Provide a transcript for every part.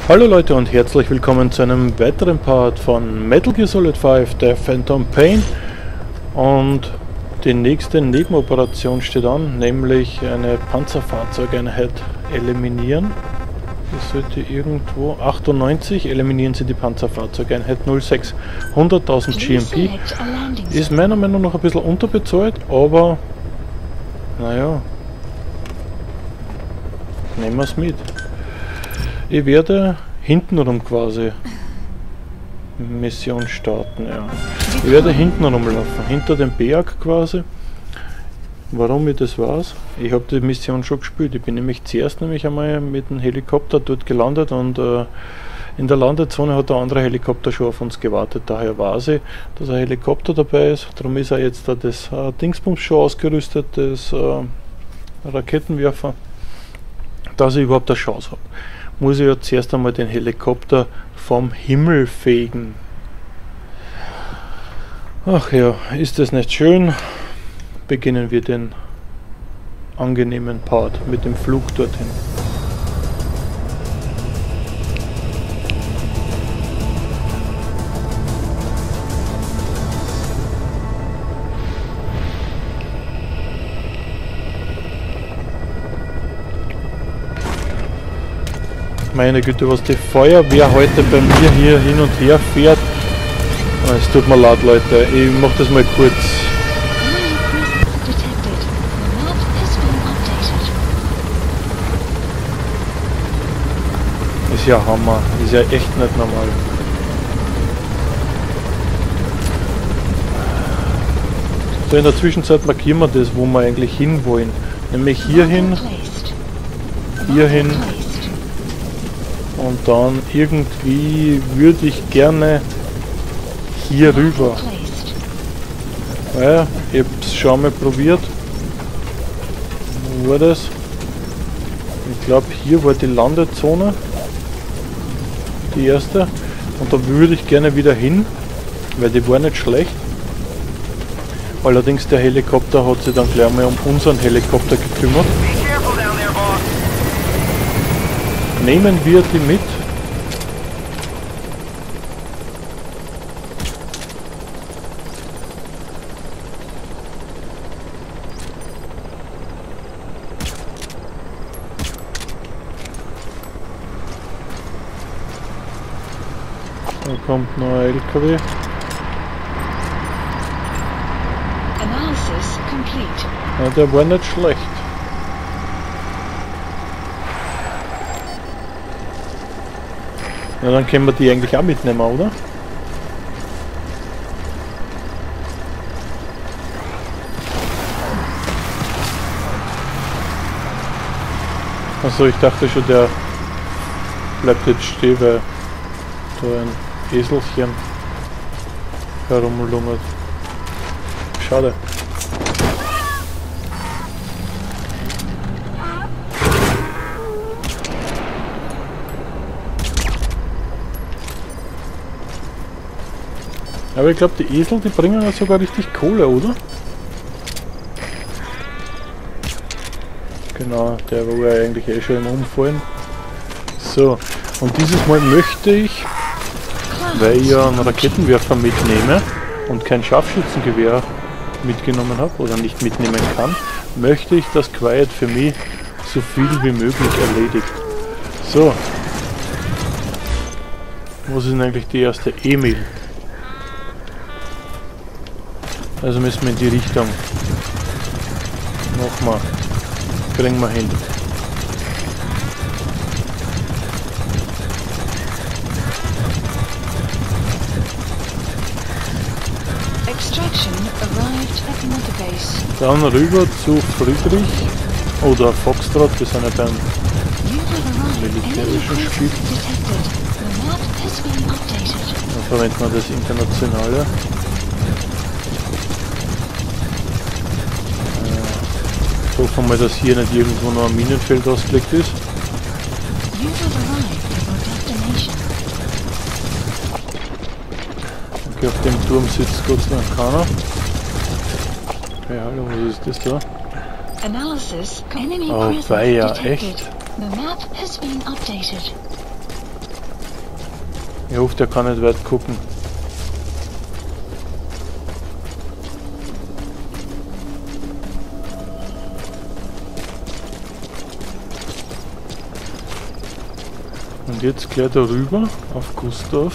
Hallo Leute und herzlich willkommen zu einem weiteren Part von Metal Gear Solid 5, der Phantom Pain. Und die nächste Nebenoperation steht an, nämlich eine Panzerfahrzeugeinheit eliminieren. Das sollte irgendwo 98, eliminieren Sie die Panzerfahrzeugeinheit 06. 100.000 GMP ist meiner Meinung nach ein bisschen unterbezahlt, aber naja, nehmen wir es mit. Ich werde hintenrum quasi Mission starten, ja. Ich werde hintenrum laufen, hinter dem Berg quasi. Warum ich das weiß? Ich habe die Mission schon gespielt. Ich bin nämlich zuerst einmal mit dem Helikopter dort gelandet und in der Landezone hat der andere Helikopter schon auf uns gewartet. Daher weiß ich, dass ein Helikopter dabei ist. Darum ist er jetzt das Dingsbums schon ausgerüstet, das Raketenwerfer, dass ich überhaupt eine Chance habe. Muss ich ja zuerst einmal den Helikopter vom Himmel fegen. Ach ja, ist das nicht schön? Beginnen wir den angenehmen Part mit dem Flug dorthin. Meine Güte, was die Feuerwehr heute bei mir hier hin und her fährt. Es tut mir leid, Leute, ich mach das mal kurz. Ist ja Hammer, ist ja echt nicht normal. So, in der Zwischenzeit markieren wir das, wo wir eigentlich hin wollen. Nämlich hierhin, hierhin. Und dann irgendwie würde ich gerne hier rüber. Ja, ich hab's schon mal probiert. Wo war das? Ich glaube hier war die Landezone. Die erste. Und da würde ich gerne wieder hin, weil die war nicht schlecht. Allerdings der Helikopter hat sich dann gleich mal um unseren Helikopter gekümmert. Nehmen wir die mit. Da kommt noch ein LKW. Ja, der war nicht schlecht. Ja, dann können wir die eigentlich auch mitnehmen, oder? Also ich dachte schon, der bleibt jetzt stehen, weil da ein Eselchen herumlungert. Schade. Aber ich glaube, die Esel, die bringen ja sogar richtig Kohle, oder? Genau, der war ja eigentlich eh schon im Umfallen. So, und dieses Mal möchte ich, weil ich ja einen Raketenwerfer mitnehme und kein Scharfschützengewehr mitgenommen habe oder nicht mitnehmen kann, möchte ich, dass Quiet für mich so viel wie möglich erledigt. So. Was ist denn eigentlich die erste? Emil. Also müssen wir in die Richtung. Nochmal. Kriegen wir hin. Dann rüber zu Friedrich oder Foxtrot, wir sind ja beim militärischen Spiel. Dann verwenden wir das internationale. Hoffen wir mal, dass hier nicht irgendwo noch ein Minenfeld ausgelegt ist. Okay, auf dem Turm sitzt Gott sei Dank keiner. Okay, hallo, was ist das da? Oh, weia, echt? Ich hoffe, der kann nicht weit gucken. Und jetzt gleich darüber auf Gustav.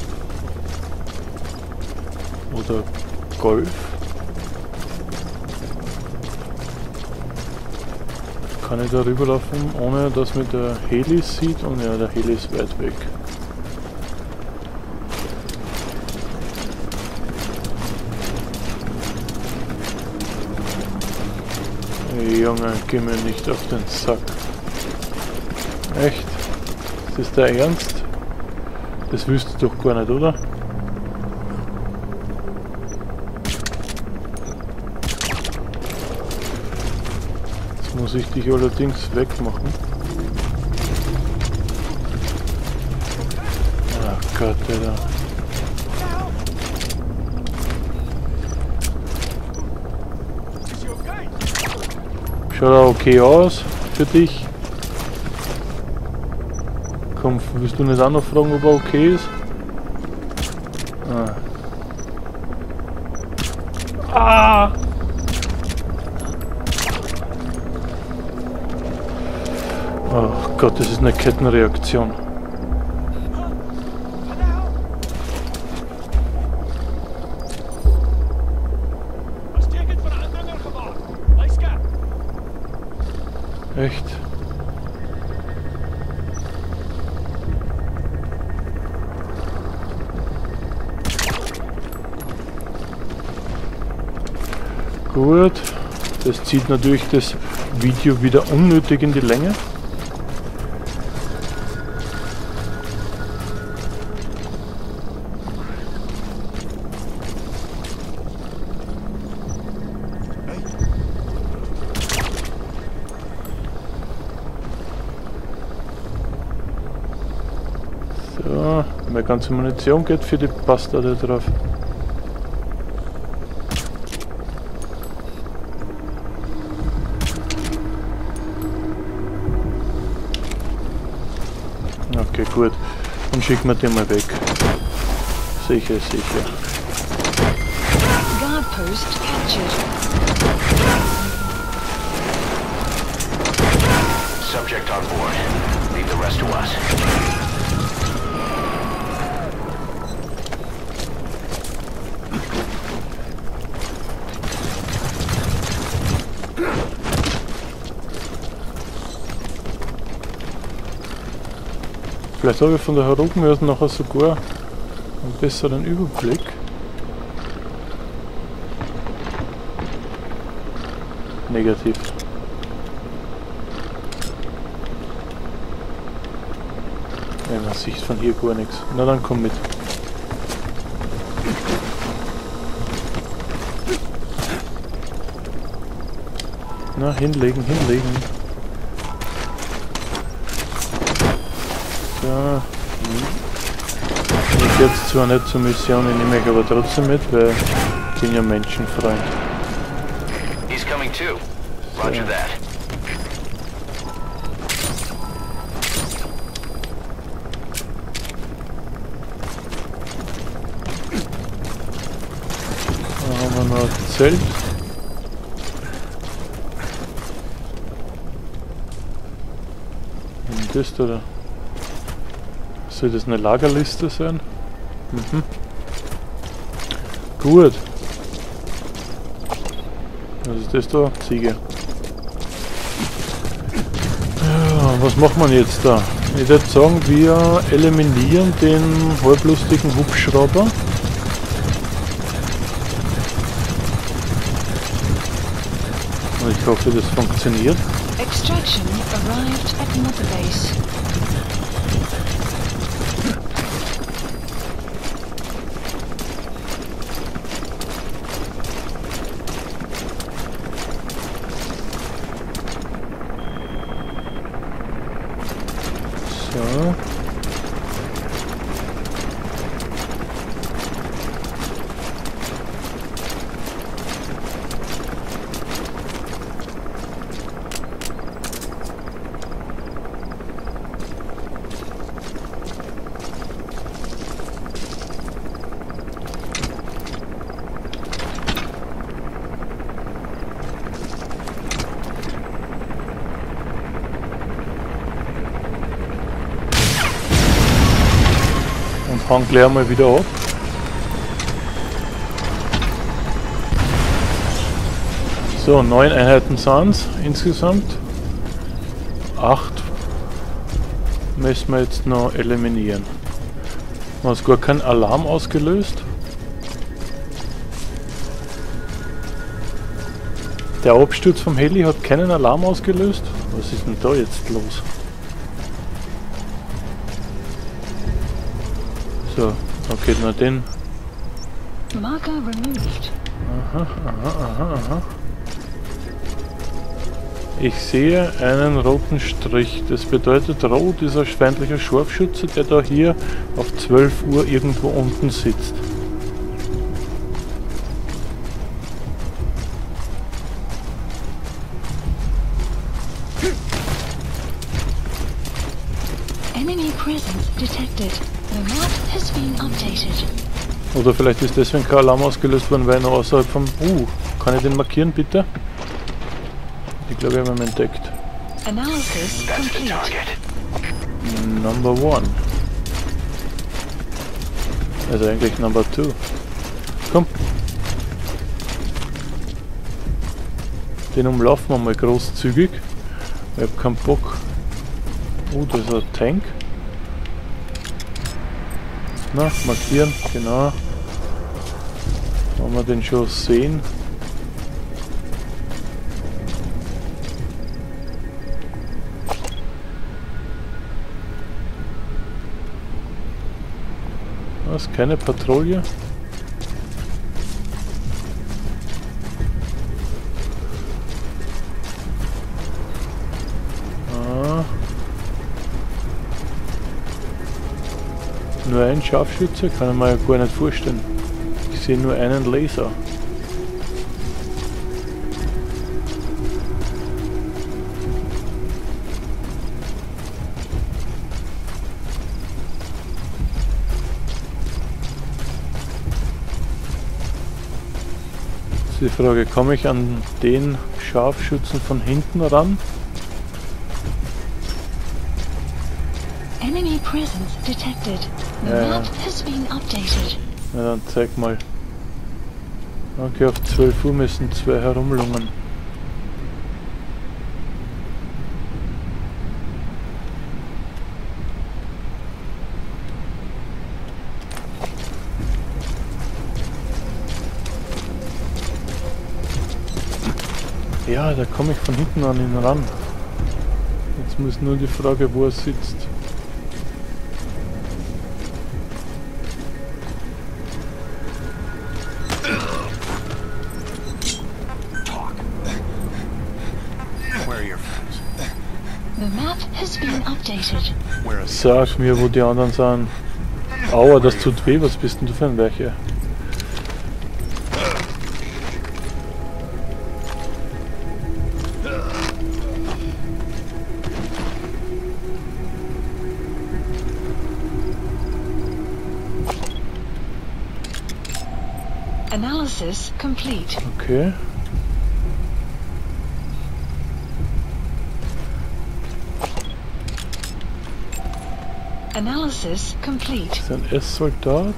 Oder Golf. Kann ich da rüberlaufen, ohne dass mich der Heli sieht? Und ja, der Heli ist weit weg. Hey, Junge, geh mir nicht auf den Sack. Echt? Ist das der Ernst? Das willst du doch gar nicht, oder? Jetzt muss ich dich allerdings wegmachen. Ach Gott, Alter. Schaut auch okay aus für dich. Komm, willst du nicht auch noch fragen, ob er okay ist? Ah! Oh Gott, das ist eine Kettenreaktion. Echt? Gut, das zieht natürlich das Video wieder unnötig in die Länge. So, meine ganze Munition geht für die Bastarde drauf. Okay, gut. Dann schicken wir den mal weg. Sicher, sicher. Guard post captured. Subject on board. Leave the rest to us. Vielleicht habe ich von der Herumhörse nachher sogar einen besseren Überblick. Negativ. Ja, man sieht von hier gar nichts. Na dann komm mit. Na, hinlegen, hinlegen. Ja. Ich gehe jetzt zwar nicht zur Mission, ich nehme mich aber trotzdem mit, weil ich bin ja Menschenfreund. He's coming too. Roger that. Da haben wir noch ein Zelt. Und das da. Soll das eine Lagerliste sein? Mhm. Gut. Was ist das da? Ziege. Ja, was macht man jetzt da? Ich würde sagen, wir eliminieren den halblustigen Hubschrauber. Und ich hoffe, das funktioniert. Extraction arrived at Mother Base. So. hauen gleich mal wieder ab. So, 9 Einheiten sind es insgesamt. 8 müssen wir jetzt noch eliminieren. Man hat gar keinen Alarm ausgelöst. Der Absturz vom Heli hat keinen Alarm ausgelöst. Was ist denn da jetzt los? So, okay, na den. Marker removed. Aha. Ich sehe einen roten Strich. Das bedeutet, rot ist ein feindlicher Scharfschütze, der da hier auf 12 Uhr irgendwo unten sitzt. Enemy presence detected. The map has been updated. Oder vielleicht ist deswegen kein Alarm ausgelöst worden, weil er noch außerhalb vom... kann ich den markieren, bitte? Ich glaube, ich habe ihn entdeckt. Analysis That's the complete. target. Number 1. Also eigentlich Number 2. Komm. Den umlaufen wir mal großzügig. Ich habe keinen Bock. Da ist ein Tank. Na, markieren, genau. Wenn wir den schon sehen. Was? Keine Patrouille? Nur ein Scharfschütze? Kann ich mir ja gar nicht vorstellen. Ich sehe nur einen Laser. Jetzt die Frage, komme ich an den Scharfschützen von hinten ran? Enemy presence detected. The Ja. map has been updated. Na dann zeig mal. Okay, auf 12 Uhr müssen 2 herumlungern. Ja, da komme ich von hinten an ihn ran. Jetzt muss nur die Frage, wo er sitzt. Where are your friends? The map has been updated. Where are Sag mir, wo die anderen sind. Aua, das tut weh, was bist denn du für ein Weiche? Analysis complete. Okay. Analysis complete. Das ist ein S-Soldat.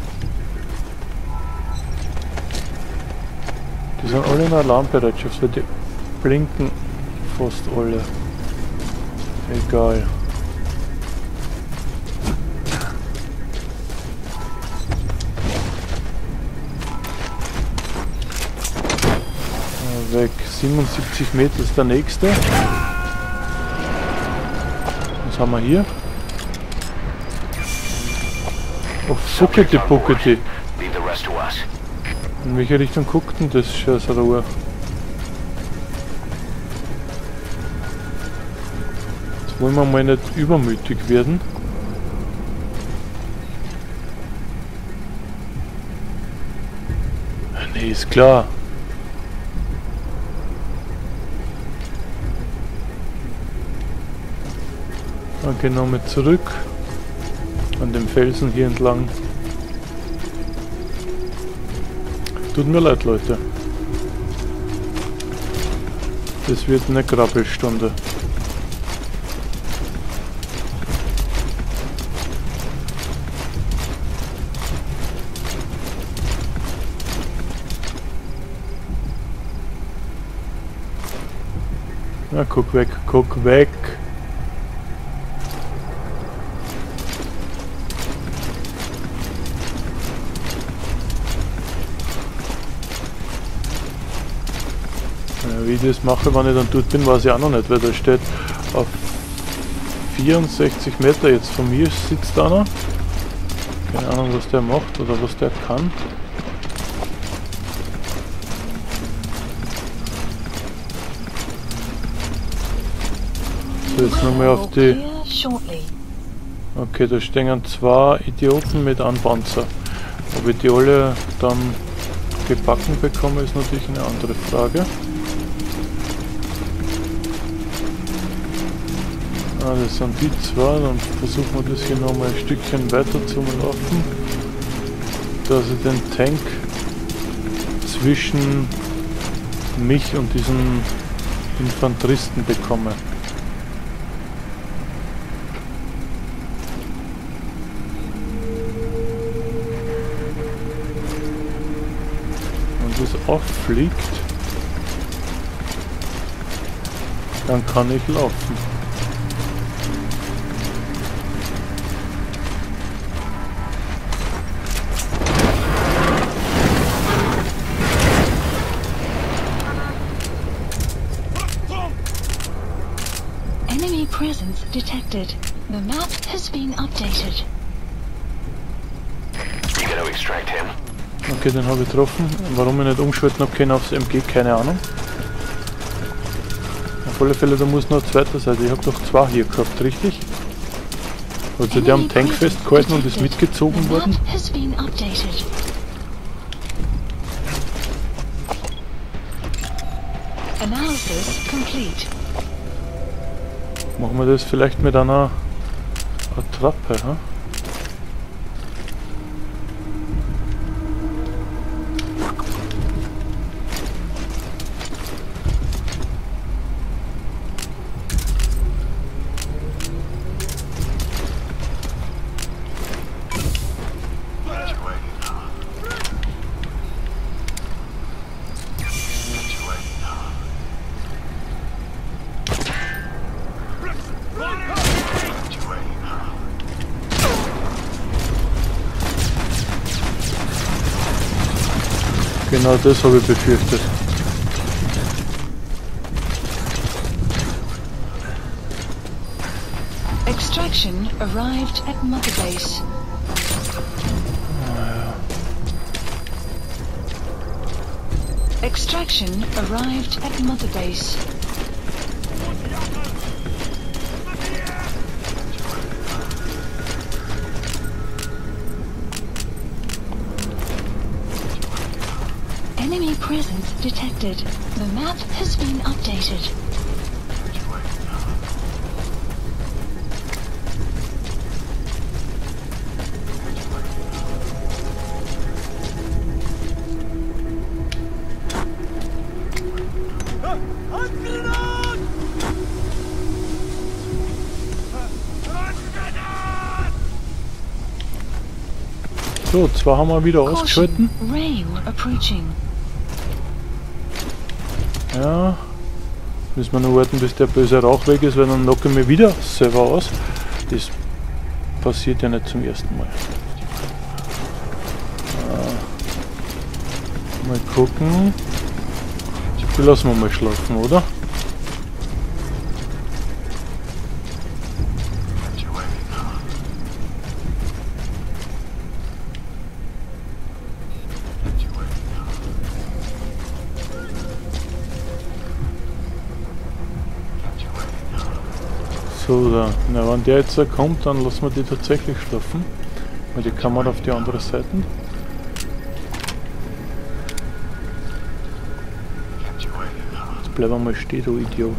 Die sind alle in Alarmbereitschaft, weil die blinken fast alle. Egal. Weg. 77 Meter ist der nächste. Was haben wir hier? Oh, Fuckety Puckety. leave the rest to us? In welche Richtung guckt denn das Scheißrohr? Jetzt wollen wir mal nicht übermütig werden. Nee, ist klar. Okay, nochmal zurück. An dem Felsen hier entlang. Tut mir leid, Leute. Das wird eine Krabbelstunde. Na, guck weg, guck weg. Ja, wie ich das mache, wenn ich dann dort bin, weiß ich auch noch nicht, weil da steht auf 64 Meter jetzt von mir sitzt einer. Keine Ahnung, was der macht oder was der kann. So, jetzt nochmal auf die... Clear shortly. Okay, da stehen zwei Idioten mit einem Panzer. Ob ich die alle dann gebacken bekomme, ist natürlich eine andere Frage. Ah, das sind die zwei, dann versuchen wir das hier nochmal ein Stückchen weiter zu laufen, dass ich den Tank zwischen mich und diesen Infanteristen bekomme. Wenn das auffliegt, dann kann ich laufen. Enemy presence detected. The map has been updated. You gonna extract him? Okay, den habe ich getroffen. Warum ich nicht umschalten habe können aufs MG, keine Ahnung. Auf alle Fälle, da muss noch ein zweiter sein. Ich habe doch zwei hier gehabt, richtig? Also die haben Tank festgehalten und ist mitgezogen worden. The map has been updated. Analysis complete. Machen wir das vielleicht mit einer Attrappe, hm? Genau das habe ich befürchtet. Extraction arrived at Mother Base. Extraction arrived at Mother Base. Enemy presence detected. The map has been updated. So, zwei haben wir wieder ausgeschalten. Rain approaching. Ja, müssen wir noch warten, bis der böse Rauch weg ist, weil dann knocken wir wieder selber aus. Das passiert ja nicht zum ersten Mal. Mal gucken. Die lassen wir mal schlafen, oder? So, na, wenn der jetzt kommt, dann lassen wir die tatsächlich schlafen. Weil die Kamera auf die andere Seite. Jetzt bleib mal stehen, du Idiot.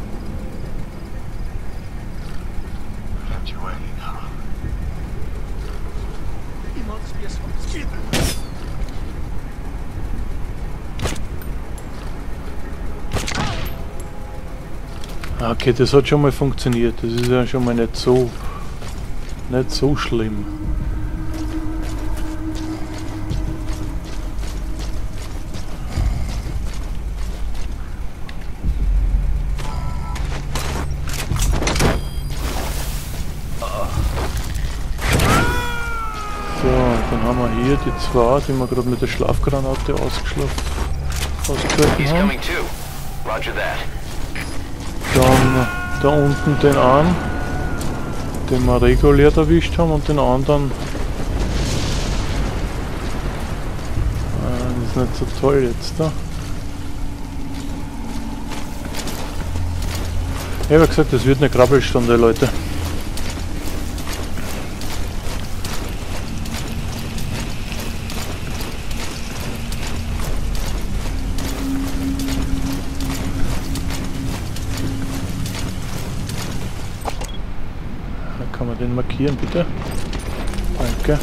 Okay, das hat schon mal funktioniert. Das ist ja schon mal nicht so schlimm. So, dann haben wir hier die zwei, die wir gerade mit der Schlafgranate ausgehalten He's haben. coming too. Roger that. Dann da unten den einen, den wir regulär erwischt haben, und den anderen. Das ist nicht so toll jetzt da. Ich habe gesagt, das wird eine Krabbelstunde, Leute. Kann man den markieren, bitte? Danke.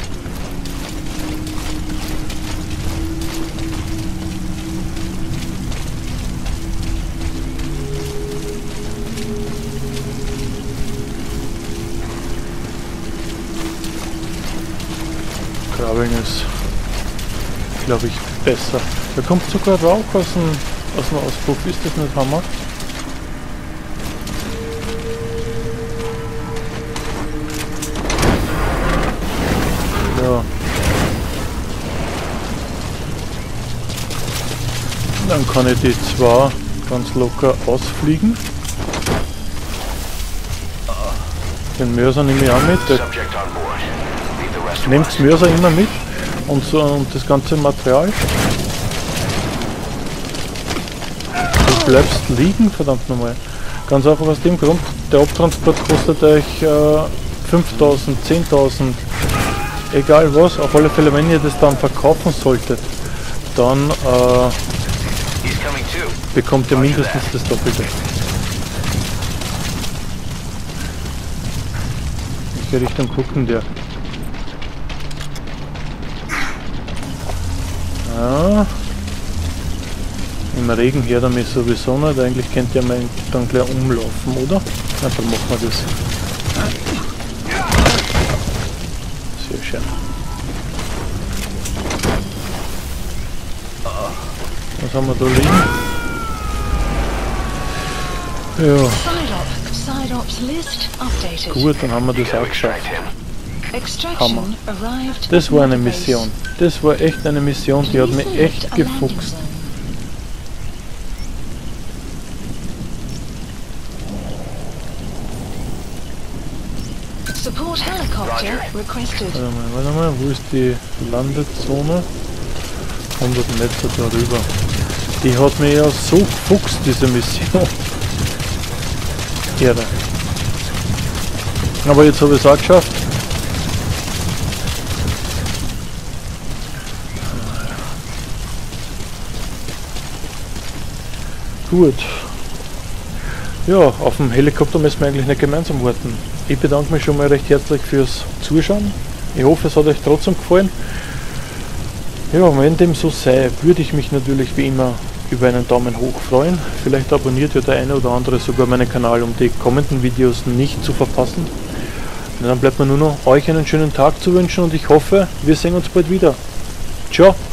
Krabbeln ist, glaube ich, besser. Da kommt sogar Rauch aus dem Auspuff. Ist das nicht Hammer? Ja. Dann kann ich die zwei ganz locker ausfliegen. Den Mörser nehme ich auch mit. Subject on board. Leave the rest to Nehmt us. Mörser immer mit und, so, und das ganze Material. Du bleibst liegen, verdammt nochmal. Ganz einfach aus dem Grund, der Abtransport kostet euch 5.000, 10.000, egal was. Auf alle Fälle, wenn ihr das dann verkaufen solltet, dann He's coming too. bekommt ihr mindestens das Doppelte. Welche Richtung gucken der? Ja. Im Regen hört er mich sowieso nicht. Eigentlich könnt ihr mal dann gleich umlaufen, oder? Na, dann machen wir das. Sehr schön. Was haben wir da liegen? Ja, Side ops list updated. gut, dann haben wir You das gotta auch geschafft. extract him. Extraction arrived. Das war eine at the base. Mission. Das war echt eine Mission, die hat mich echt Select a landing gefuchst. zone. Support helicopter Roger. requested. Warte mal, wo ist die Landezone? 100 Meter darüber. Die hat mir ja so gefuchst, diese Mission. Irre. Aber jetzt habe ich es auch geschafft. Gut. Ja, auf dem Helikopter müssen wir eigentlich nicht gemeinsam warten. Ich bedanke mich schon mal recht herzlich fürs Zuschauen. Ich hoffe, es hat euch trotzdem gefallen. Ja, wenn dem so sei, würde ich mich natürlich wie immer über einen Daumen hoch freuen. Vielleicht abonniert ja der eine oder andere sogar meinen Kanal, um die kommenden Videos nicht zu verpassen. Und dann bleibt mir nur noch euch einen schönen Tag zu wünschen und ich hoffe, wir sehen uns bald wieder. Ciao!